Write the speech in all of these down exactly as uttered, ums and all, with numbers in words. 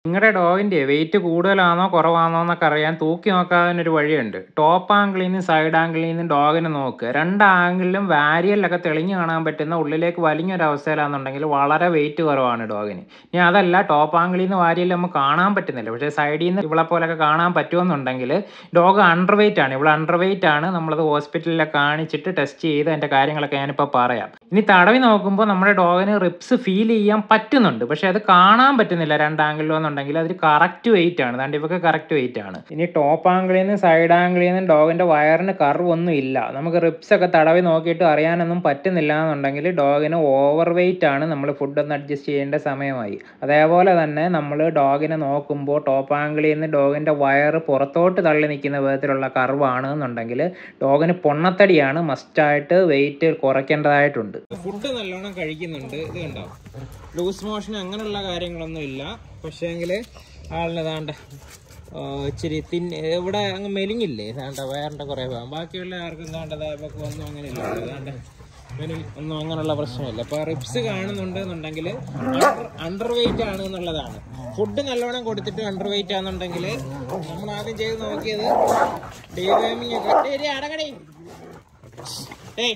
നിങ്ങളുടെ ഡോഗിൻ്റെ വെയിറ്റ് കൂടുതലാണോ കുറവാണോ എന്നൊക്കെ അറിയാൻ തൂക്കി നോക്കാനൊരു വഴിയുണ്ട്. ടോപ്പ് ആംഗിളിൽ നിന്നും സൈഡ് ആംഗിളിൽ നിന്നും ഡോഗിനെ നോക്കുക. രണ്ട് ആംഗിളിലും വാരിയലൊക്കെ തെളിഞ്ഞു കാണാൻ പറ്റുന്ന ഉള്ളിലേക്ക് വലിഞ്ഞൊരവസ്ഥയിലാണെന്നുണ്ടെങ്കിൽ വളരെ വെയിറ്റ് കുറവാണ് ഡോഗിന്. ഇനി അതല്ല, ടോപ്പ് ആംഗിളിൽ നിന്ന് വാരിയൽ നമുക്ക് കാണാൻ പറ്റുന്നില്ല, പക്ഷേ സൈഡിൽ നിന്ന് ഇവളെ പോലൊക്കെ കാണാൻ പറ്റുമെന്നുണ്ടെങ്കിൽ ഡോഗ് അണ്ടർ വെയിറ്റ് ആണ്. ഇവിടെ അണ്ടർ വെയിറ്റ് ആണ്. നമ്മളത് ഹോസ്പിറ്റലിലൊക്കെ കാണിച്ചിട്ട് ടെസ്റ്റ് ചെയ്ത് അതിൻ്റെ കാര്യങ്ങളൊക്കെ ഞാനിപ്പോൾ പറയാം. ഇനി തടവി നോക്കുമ്പോൾ നമ്മുടെ ഡോഗിന് റിപ്സ് ഫീൽ ചെയ്യാൻ പറ്റുന്നുണ്ട്, പക്ഷേ അത് കാണാൻ പറ്റുന്നില്ല രണ്ട് ആംഗിളിലും ഉണ്ടെങ്കിൽ അതിൽ കറക്റ്റ് വെയിറ്റ് ആണ്. അതുകൊണ്ട് ഇവർക്ക് കറക്റ്റ് വെയിറ്റ് ആണ്. ഇനി ടോപ്പ് ആംഗിളിൽ നിന്ന് സൈഡ് ആംഗിളിൽ നിന്നും ഡോഗിൻ്റെ വയറിന് കർവ് ഒന്നും ഇല്ല, നമുക്ക് റിപ്സ് ഒക്കെ തടവി നോക്കിയിട്ട് അറിയാനൊന്നും പറ്റുന്നില്ല എന്നുണ്ടെങ്കിൽ ഡോഗിന് ഓവർ വെയിറ്റ് ആണ്. നമ്മൾ ഫുഡ് ഒന്ന് അഡ്ജസ്റ്റ് ചെയ്യേണ്ട സമയമായി. അതേപോലെ തന്നെ നമ്മൾ ഡോഗിനെ നോക്കുമ്പോൾ ടോപ്പ് ആംഗിളിൽ നിന്ന് ഡോഗിൻ്റെ വയറ് പുറത്തോട്ട് തള്ളി നിൽക്കുന്ന വിധത്തിലുള്ള കർവാണ് എന്നുണ്ടെങ്കിൽ ഡോഗിന് പൊണ്ണത്തടിയാണ്, മസ്റ്റായിട്ട് വെയിറ്റ് കുറയ്ക്കേണ്ടതായിട്ടുണ്ട്. ഫുഡ് നല്ലോണം കഴിക്കുന്നുണ്ട്. ഇത് കണ്ടോ, ലൂസ് മോഷൻ അങ്ങനെയുള്ള കാര്യങ്ങളൊന്നും ഇല്ല. പക്ഷേ എങ്കിൽ ആളിന് താണ്ട ഇച്ചിരി തിൻ ഇവിടെ അങ്ങ് മെലിഞ്ഞില്ലേ, താണ്ട വയറിൻ്റെ കുറേ ഭാഗം. ബാക്കിയുള്ള ആർക്കും താണ്ടത് ഇവർക്ക് ഒന്നും അങ്ങനെ ഇല്ല, താണ്ട മെലിം ഒന്നും അങ്ങനെയുള്ള പ്രശ്നമില്ല. അപ്പോൾ റിപ്സ് കാണുന്നുണ്ട് എന്നുണ്ടെങ്കിൽ അണ്ടർ വെയിറ്റ് ആണ് എന്നുള്ളതാണ്. ഫുഡ് നല്ലോണം കൊടുത്തിട്ട് അണ്ടർ വെയിറ്റ് ആണെന്നുണ്ടെങ്കിൽ നമ്മൾ ആദ്യം ചെയ്ത് നോക്കിയത് ഡീവേമിങ് ഒക്കെ അടകടേ ഏയ്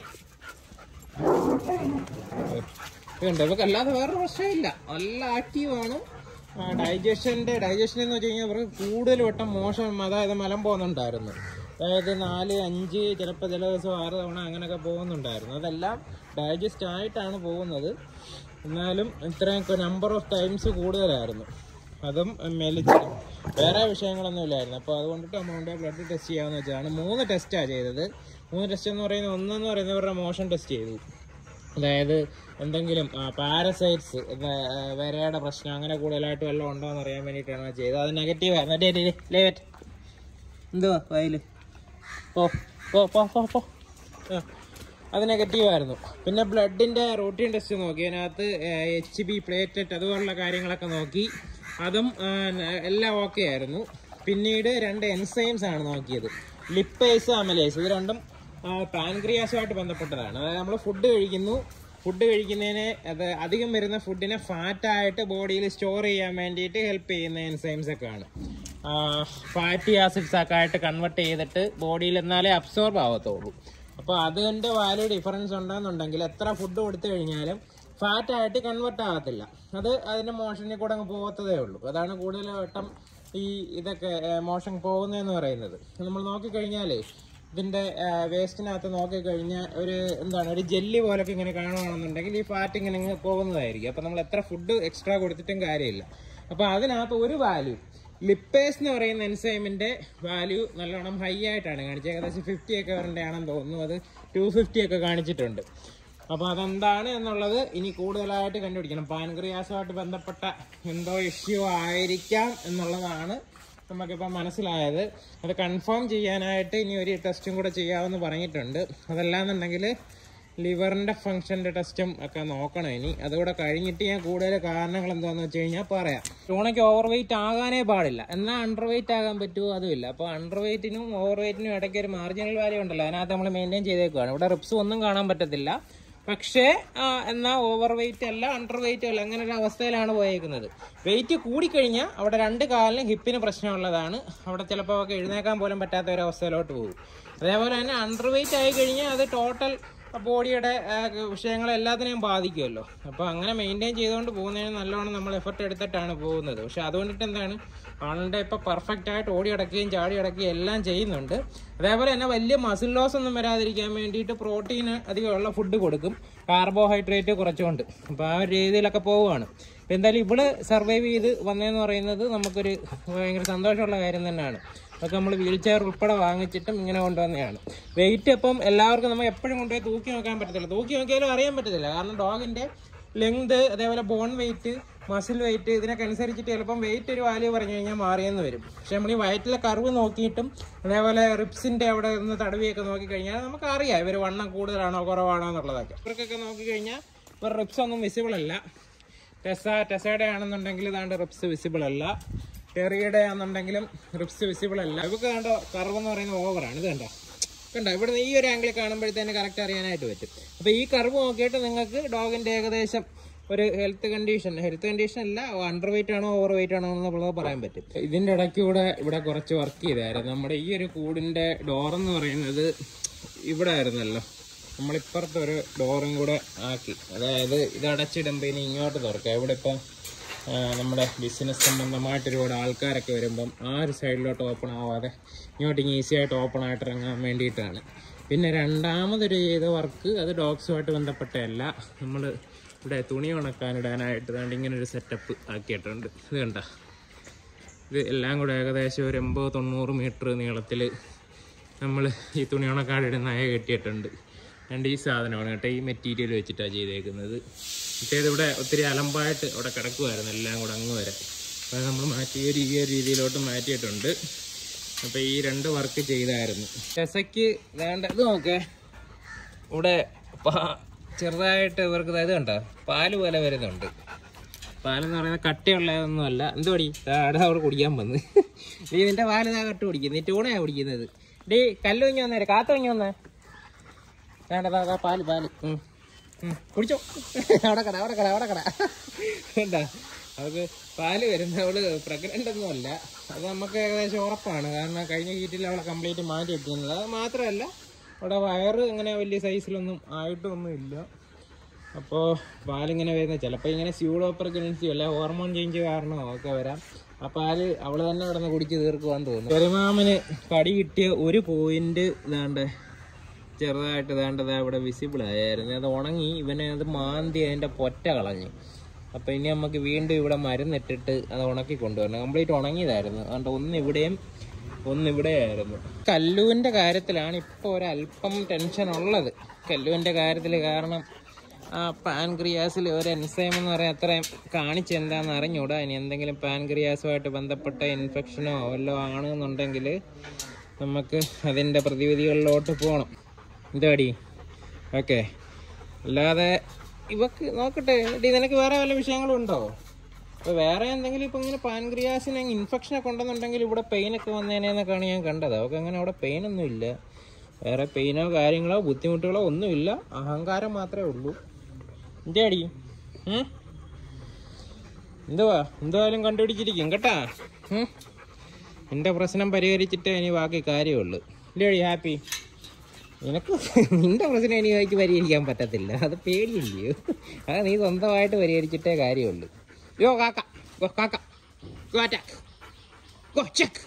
ഉണ്ട്. ഇവർക്ക് അല്ലാതെ വേറൊരു പ്രശ്നമില്ല, നല്ല ആക്റ്റീവാണ്. ഡൈജഷൻ്റെ ഡൈജഷൻ എന്ന് വെച്ച് കഴിഞ്ഞാൽ അവർക്ക് കൂടുതൽ വട്ടം മോശം, അതായത് മലം പോകുന്നുണ്ടായിരുന്നു. അതായത് നാല് അഞ്ച് ചിലപ്പോൾ ചില ദിവസം ആറ് തവണ അങ്ങനെയൊക്കെ പോകുന്നുണ്ടായിരുന്നു. അതെല്ലാം ഡൈജസ്റ്റ് ആയിട്ടാണ് പോകുന്നത്. എന്നാലും ഇത്രയും നമ്പർ ഓഫ് ടൈംസ് കൂടുതലായിരുന്നു. അതും മെലിച്ച് വേറെ വിഷയങ്ങളൊന്നും ഇല്ലായിരുന്നു. അപ്പോൾ അതുകൊണ്ടിട്ട് അമൗണ്ട് ബ്ലഡ് ടെസ്റ്റ് ചെയ്യാമെന്ന് വെച്ചാണ് മൂന്ന് ടെസ്റ്റാണ് ചെയ്തത്. മൂന്ന് ടെസ്റ്റ് എന്ന് പറയുന്നത് ഒന്നെന്ന് പറയുന്നവരുടെ മോഷൻ ടെസ്റ്റ് ചെയ്തു, അതായത് എന്തെങ്കിലും പാരസൈറ്റ്സ് വരയുടെ പ്രശ്നം അങ്ങനെ കൂടുതലായിട്ട് വല്ലതും ഉണ്ടോ എന്ന് അറിയാൻ വേണ്ടിയിട്ടാണ് ചെയ്തത്. അത് നെഗറ്റീവ് ആയിരുന്നു. ലേറ്റ് എന്തുവാ വയല് പോ പോ പോ പോ പോ അത് നെഗറ്റീവായിരുന്നു. പിന്നെ ബ്ലഡിൻ്റെ റൂട്ടീൻ ടെസ്റ്റ് നോക്കി, അതിനകത്ത് എച്ച് ബി പ്ലേറ്ററ്റ് അതുപോലുള്ള കാര്യങ്ങളൊക്കെ നോക്കി, അതും എല്ലാം ഓക്കെ ആയിരുന്നു. പിന്നീട് രണ്ട് എൻസൈംസ് ആണ് നോക്കിയത്, ലിപ്പേസ് അമലേസ്. ഇത് രണ്ടും പാൻക്രിയാസുമായിട്ട് ബന്ധപ്പെട്ടതാണ്. അതായത് നമ്മൾ ഫുഡ് കഴിക്കുന്നു, ഫുഡ് കഴിക്കുന്നതിന് അത് അധികം വരുന്ന ഫുഡിനെ ഫാറ്റായിട്ട് ബോഡിയിൽ സ്റ്റോർ ചെയ്യാൻ വേണ്ടിയിട്ട് ഹെൽപ്പ് ചെയ്യുന്ന എൻസൈംസ് ഒക്കെ ആണ്. ഫാറ്റി ആസിഡ്സ് ഒക്കെ ആയിട്ട് കൺവെർട്ട് ചെയ്തിട്ട് ബോഡിയിൽ എന്നാലേ അബ്സോർബ് ആവത്തുള്ളൂ. അപ്പോൾ അതിൻ്റെ വാല്യൂ ഡിഫറൻസ് ഉണ്ടെന്നുണ്ടെങ്കിൽ എത്ര ഫുഡ് കൊടുത്തു കഴിഞ്ഞാലും ഫാറ്റായിട്ട് കൺവെർട്ട് ആകത്തില്ല. അത് അതിൻ്റെ മോഷനിൽ കൂടെ അങ്ങ് പോകത്തതേ ഉള്ളൂ. അതാണ് കൂടുതൽ വട്ടം ഈ ഇതൊക്കെ മോഷൻ പോകുന്നതെന്ന് പറയുന്നത്. നമ്മൾ നോക്കിക്കഴിഞ്ഞാലേ ഇതിൻ്റെ വേസ്റ്റിനകത്ത് നോക്കിക്കഴിഞ്ഞാൽ ഒരു എന്താണ് ഒരു ജെല്ലി പോലൊക്കെ ഇങ്ങനെ കാണുകയാണെന്നുണ്ടെങ്കിൽ ഈ ഫാറ്റ് ഇങ്ങനെ ഇങ്ങനെ പോകുന്നതായിരിക്കും. അപ്പോൾ നമ്മൾ എത്ര ഫുഡ് എക്സ്ട്രാ കൊടുത്തിട്ടും കാര്യമില്ല. അപ്പോൾ അതിനകത്ത് ഒരു വാല്യൂ ലിപ്പേസ് എന്ന് പറയുന്ന എൻസൈമിൻ്റെ വാല്യൂ നല്ലോണം ഹൈ ആയിട്ടാണ് കാണിച്ചത്. ഏകദേശം ഫിഫ്റ്റി ഒക്കെ വരേണ്ടതാണെന്ന് തോന്നുന്നു. അത് ടു ഫിഫ്റ്റി ഒക്കെ കാണിച്ചിട്ടുണ്ട്. അപ്പോൾ അതെന്താണ് എന്നുള്ളത് ഇനി കൂടുതലായിട്ട് കണ്ടുപിടിക്കണം. പാൻക്രിയാസുമായിട്ട് ബന്ധപ്പെട്ട എന്തോ ഇഷ്യൂ ആയിരിക്കാം എന്നുള്ളതാണ് നമുക്കിപ്പോൾ മനസ്സിലായത്. അത് കൺഫേം ചെയ്യാനായിട്ട് ഇനി ഒരു ടെസ്റ്റും കൂടെ ചെയ്യാമെന്ന് പറഞ്ഞിട്ടുണ്ട്. അതല്ലാന്നുണ്ടെങ്കിൽ ലിവറിൻ്റെ ഫംഗ്ഷൻ്റെ ടെസ്റ്റും ഒക്കെ നോക്കണം ഇനി. അതുകൂടെ കഴിഞ്ഞിട്ട് ഞാൻ കൂടുതൽ കാരണങ്ങൾ എന്താണെന്ന് വെച്ച് കഴിഞ്ഞാൽ പറയാം. ടൂണയ്ക്ക് ഓവർ വെയിറ്റ് ആകാനേ പാടില്ല, എന്നാൽ അണ്ടർ വെയിറ്റ് ആകാൻ പറ്റുമോ അതുമില്ല. അപ്പോൾ അണ്ടർ വെയിറ്റിനും ഓവർ വെയിറ്റിനും ഇടയ്ക്ക് ഒരു മാർജിനൽ വാല്യൂ ഉണ്ടല്ലോ, അതിനകത്ത് നമ്മൾ മെയിൻറ്റെയിൻ ചെയ്തേക്കുവാണ്. ഇവിടെ റിപ്സ് ഒന്നും കാണാൻ പറ്റത്തില്ല, പക്ഷേ എന്നാൽ ഓവർ വെയിറ്റ് അല്ല അണ്ടർ വെയിറ്റ് അല്ല, അങ്ങനെ ഒരു അവസ്ഥയിലാണ് പോയേക്കുന്നത്. വെയിറ്റ് കൂടിക്കഴിഞ്ഞാൽ അവിടെ രണ്ട് കാലിനും ഹിപ്പിന് പ്രശ്നമുള്ളതാണ്. അവിടെ ചിലപ്പോൾ ഒക്കെ എഴുന്നേക്കാൻ പോലും പറ്റാത്ത ഒരു അവസ്ഥയിലോട്ട് പോകും. അതേപോലെ തന്നെ അണ്ടർ വെയിറ്റ് ആയി കഴിഞ്ഞാൽ അത് ടോട്ടൽ ബോഡിയുടെ വിഷയങ്ങളെല്ലാത്തിനെയും ബാധിക്കുമല്ലോ. അപ്പോൾ അങ്ങനെ മെയിൻറ്റെയിൻ ചെയ്തുകൊണ്ട് പോകുന്നതിന് നല്ലോണം നമ്മൾ എഫർട്ട് എടുത്തിട്ടാണ് പോകുന്നത്. പക്ഷെ അതുകൊണ്ടിട്ട് എന്താണ്, ആളുടെ ഇപ്പോൾ പെർഫെക്റ്റ് ആയിട്ട് ഓടി അടക്കുകയും ചാടി അടക്കുകയും എല്ലാം ചെയ്യുന്നുണ്ട്. അതേപോലെ തന്നെ വലിയ മസിൽ ലോസ് ഒന്നും വരാതിരിക്കാൻ വേണ്ടിയിട്ട് പ്രോട്ടീൻ അധികമുള്ള ഫുഡ് കൊടുക്കും, കാർബോഹൈഡ്രേറ്റ് കുറച്ചുകൊണ്ട്. അപ്പോൾ ആ ഒരു രീതിയിലൊക്കെ പോവുകയാണ്. അപ്പോൾ എന്തായാലും ഇവിടെ സർവൈവ് ചെയ്ത് വന്നതെന്ന് പറയുന്നത് നമുക്കൊരു ഭയങ്കര സന്തോഷമുള്ള കാര്യം തന്നെയാണ്. അതൊക്കെ നമ്മൾ വീൽ ചെയർ ഉൾപ്പെടെ വാങ്ങിച്ചിട്ടും ഇങ്ങനെ കൊണ്ടുവന്നതാണ്. വെയിറ്റ് ഇപ്പം എല്ലാവർക്കും നമ്മൾ എപ്പോഴും കൊണ്ടുപോയി തൂക്കി നോക്കാൻ പറ്റത്തില്ല, തൂക്കി നോക്കിയാലും അറിയാൻ പറ്റത്തില്ല. കാരണം ഡോഗിൻ്റെ ലെങ്ത്, അതേപോലെ ബോൺ വെയിറ്റ്, മസിൽ വെയിറ്റ്, ഇതിനൊക്കെ അനുസരിച്ചിട്ട് ചിലപ്പം വെയിറ്റ് ഒരു വാല്യൂ പറഞ്ഞു കഴിഞ്ഞാൽ മാറിയെന്ന് വരും. പക്ഷെ നമ്മൾ ഈ വയറ്റിലെ കർവ് നോക്കിയിട്ടും അതേപോലെ റിപ്സിൻ്റെ അവിടെ നിന്ന് തടവിയൊക്കെ നോക്കിക്കഴിഞ്ഞാൽ നമുക്കറിയാം ഇവർ വണ്ണം കൂടുതലാണോ കുറവാണോ എന്നുള്ളതൊക്കെ. ഇവർക്കൊക്കെ നോക്കിക്കഴിഞ്ഞാൽ ഇവർ റിപ്സ് ഒന്നും വിസിബിൾ അല്ല. ടെസ ടെസയുടെ ആണെന്നുണ്ടെങ്കിൽ ഇതാണ്ട് റിപ്സ് വിസിബിൾ അല്ല. ടെറിയുടെ ആണെന്നുണ്ടെങ്കിലും റിപ്സ് വിസിബിൾ അല്ല. ഇവർക്ക് കണ്ടോ കർവ് എന്ന് പറയുന്നത് ഓവറാണ്. ഇത് കണ്ടോ കണ്ടോ ഇവിടുന്ന് ഈ ഒരു ആംഗിളിൽ കാണുമ്പോഴത്തേന് കറക്റ്റ് അറിയാനായിട്ട് പറ്റും. അപ്പോൾ ഈ കർവ് നോക്കിയിട്ട് നിങ്ങൾക്ക് ഡോഗിൻ്റെ ഏകദേശം ഒരു ഹെൽത്ത് കണ്ടീഷൻ ഹെൽത്ത് കണ്ടീഷൻ അല്ല, അണ്ടർ വെയിറ്റ് ആണോ ഓവർ വെയിറ്റ് ആണോ എന്നുള്ളത് പറയാൻ പറ്റും. ഇതിൻ്റെ ഇടയ്ക്ക് കൂടെ ഇവിടെ കുറച്ച് വർക്ക് ചെയ്തായിരുന്നു. നമ്മുടെ ഈ ഒരു കൂടിൻ്റെ ഡോറെന്ന് പറയുന്നത് ഇവിടെ ആയിരുന്നല്ലോ, നമ്മളിപ്പുറത്തെ ഒരു ഡോറും കൂടെ ആക്കി. അതായത് ഇത് അടച്ചിടുമ്പോൾ ഇനി ഇങ്ങോട്ട് തുറക്കാം. ഇവിടെ ഇപ്പം നമ്മുടെ ബിസിനസ് സംബന്ധമായിട്ട് ഒരുപാട് ആൾക്കാരൊക്കെ വരുമ്പം ആ ഒരു സൈഡിലോട്ട് ഓപ്പൺ ആവാതെ ഇങ്ങോട്ട് ഈസി ആയിട്ട് ഓപ്പൺ ആയിട്ട് ഇറങ്ങാൻ വേണ്ടിയിട്ടാണ്. പിന്നെ രണ്ടാമതൊരു ചെയ്ത വർക്ക് അത് ഡോഗ്സുമായിട്ട് ബന്ധപ്പെട്ടതല്ല, നമ്മൾ ഇവിടെ തുണി ഉണക്കാനിടാനായിട്ട് വേണ്ടി ഇങ്ങനെ ഒരു സെറ്റപ്പ് ആക്കിയിട്ടുണ്ട്. ഇത് കണ്ട, ഇത് എല്ലാം കൂടെ ഏകദേശം ഒരു എൺപത് തൊണ്ണൂറ് മീറ്റർ നീളത്തിൽ നമ്മൾ ഈ തുണി ഉണക്കാനിടുന്ന അയ കെട്ടിയിട്ടുണ്ട്. രണ്ട് ഈ സാധനമാണ് കേട്ടോ, ഈ മെറ്റീരിയൽ വെച്ചിട്ടാണ് ചെയ്തേക്കുന്നത്. മറ്റേത് ഇവിടെ ഒത്തിരി അലമ്പായിട്ട് അവിടെ കിടക്കുമായിരുന്നു എല്ലാം കൂടെ അങ്ങ് വരെ. അത് നമ്മൾ മാറ്റി ഈ ഒരു രീതിയിലോട്ട് മാറ്റിയിട്ടുണ്ട്. അപ്പോൾ ഈ രണ്ട് വർക്ക് ചെയ്തായിരുന്നു. രസയ്ക്ക് വേണ്ട ഇത് നോക്കേ, ഇവിടെ ചെറുതായിട്ട് ഇവർക്ക് ഇത് കണ്ടോ പാല് പോലെ വരുന്നുണ്ട്. പാലെന്ന് പറയുന്നത് കട്ടിയുള്ളതൊന്നുമല്ല. എന്തുപടി അവിടെ അവിടെ കുടിക്കാൻ വന്ന് നീ നിന്റെ പാല് ഇതാ കട്ട് കുടിക്കുന്നത്, നീ ടൂണയാണ് കുടിക്കുന്നത്. ഡീ കല്ല് കുഞ്ഞ് വന്നേരെ, കാത്ത കുഞ്ഞ് വന്നേ, വേണ്ടതാ പാല് പാല് കുടിച്ചോ. അവിടെ കട അവിടെ കട അവിടെ കട വേണ്ട. അവൾക്ക് പാല് വരുന്നത് അവള് പ്രഗ്നൻ്റ് ഒന്നും അല്ല, അത് നമുക്ക് ഏകദേശം ഉറപ്പാണ്. കാരണം കഴിഞ്ഞ ഹീറ്റിൽ അവളെ കംപ്ലീറ്റ് മാറ്റി ഇട്ടിരുന്നത്. അത് മാത്രമല്ല അവിടെ വയറ് ഇങ്ങനെ വലിയ സൈസിലൊന്നും ആയിട്ടൊന്നും ഇല്ല. അപ്പോൾ പാലിങ്ങനെ വരുന്നത് ചിലപ്പോൾ ഇങ്ങനെ സ്യൂഡോ പ്രഗ്നൻസി അല്ല ഹോർമോൺ ചേഞ്ച് കാരണമോ ഒക്കെ വരാം. ആ പാല് അവൾ തന്നെ കിടന്ന് കുടിച്ച് തീർക്കുവാന്ന് തോന്നുന്നു. പെരുമാമന് കടി കിട്ടിയ ഒരു പോയിന്റ് ഇതാണ്ട് ചെറുതായിട്ട് ഇതാണ്ടത് അവിടെ വിസിബിൾ ആയിരുന്നു. അത് ഉണങ്ങി, ഇവനെ അത് മാന്തി അതിൻ്റെ പൊറ്റ കളഞ്ഞു. അപ്പോൾ ഇനി നമുക്ക് വീണ്ടും ഇവിടെ മരുന്നിട്ടിട്ട് അത് ഉണക്കി കൊണ്ടുവരണം. കംപ്ലീറ്റ് ഉണങ്ങിയതായിരുന്നു. അതുകൊണ്ട് ഒന്നിവിടെയും ഒന്നിവിടെയായിരുന്നു. കല്ലുവിൻ്റെ കാര്യത്തിലാണ് ഇപ്പോൾ ഒരല്പം ടെൻഷൻ ഉള്ളത്. കല്ലുവിൻ്റെ കാര്യത്തിൽ കാരണം ആ പാൻക്രിയാസിൽ ഒരു എൻസൈം എന്ന് പറയാൻ അത്രയും കാണിച്ച് എന്താണെന്ന് അറിഞ്ഞൂടാ. ഇനി എന്തെങ്കിലും പാൻക്രിയാസുമായിട്ട് ബന്ധപ്പെട്ട ഇൻഫെക്ഷനോ വല്ലതും ആണെന്നുണ്ടെങ്കിൽ നമുക്ക് അതിൻ്റെ പ്രതിവിധികളിലോട്ട് പോകണം. എന്താടി ഓക്കെ. അല്ലാതെ ഇവക്ക് നോക്കട്ടെ ഡി, നിനക്ക് വേറെ വല്ല വിഷയങ്ങളും ഉണ്ടോ? അപ്പോൾ വേറെ എന്തെങ്കിലും ഇപ്പം ഇങ്ങനെ പാൻക്രിയാസിന് ഇൻഫെക്ഷനൊക്കെ ഉണ്ടെന്നുണ്ടെങ്കിൽ ഇവിടെ പെയിനൊക്കെ വന്നേനെന്നൊക്കെയാണ് ഞാൻ കണ്ടത്. അവർക്ക് അങ്ങനെ അവിടെ പെയിനൊന്നും ഇല്ല, വേറെ പെയിനോ കാര്യങ്ങളോ ബുദ്ധിമുട്ടുകളോ ഒന്നുമില്ല, അഹങ്കാരം മാത്രമേ ഉള്ളൂ. എന്താടി എന്തുവാ എന്തായാലും കണ്ടുപിടിച്ചിരിക്കും കേട്ടാ. എൻ്റെ പ്രശ്നം പരിഹരിച്ചിട്ടേ ഇനി ബാക്കി കാര്യമുള്ളൂ. ഇല്ലേടി ഹാപ്പി? നിനക്ക് നിന്റെ പ്രശ്നം എനിക്ക് പരിഹരിക്കാൻ പറ്റത്തില്ല, അത് പേടിയില്ലയോ? അത് നീ സ്വന്തമായിട്ട് പരിഹരിച്ചിട്ടേ കാര്യമുള്ളൂ. യോ കാക്ക ഗോ കാക്ക ഗോ അറ്റാക്ക് ഗോ ചെക്ക്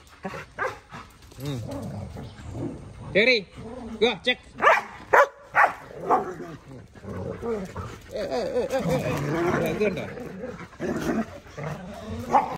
ശരി ഗോ ചെക്ക്. ഇത് കണ്ടോ